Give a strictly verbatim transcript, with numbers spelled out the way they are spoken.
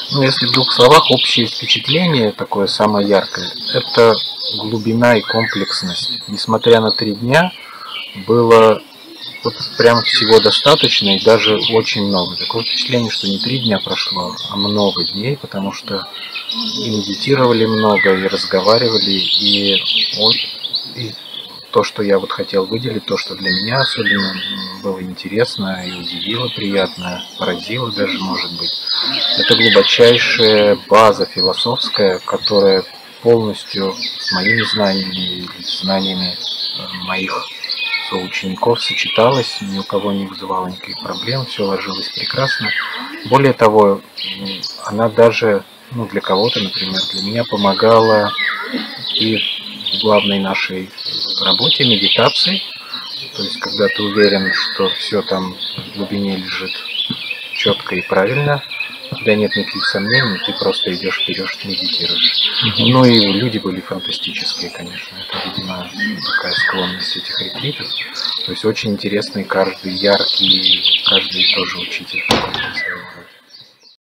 Ну, если в двух словах, общее впечатление, такое самое яркое, это глубина и комплексность. Несмотря на три дня, было вот прям всего достаточно и даже очень много. Такое впечатление, что не три дня прошло, а много дней, потому что и медитировали много, и разговаривали, и, вот, и то, что я вот хотел выделить, то, что для меня особенно было интересно и удивило, приятно, поразило даже, может быть. Это глубочайшая база философская, которая полностью с моими знаниями и знаниями моих соучеников сочеталась, ни у кого не вызывала никаких проблем, все ложилось прекрасно. Более того, она даже, ну, для кого-то, например, для меня помогала и в главной нашей работе, медитации. То есть, когда ты уверен, что все там в глубине лежит четко и правильно, у тебя нет никаких сомнений, ты просто идешь вперед, медитируешь. Mm-hmm. Ну и люди были фантастические, конечно. Это, видимо, такая склонность этих ретритов. То есть очень интересный, каждый яркий, каждый тоже учитель.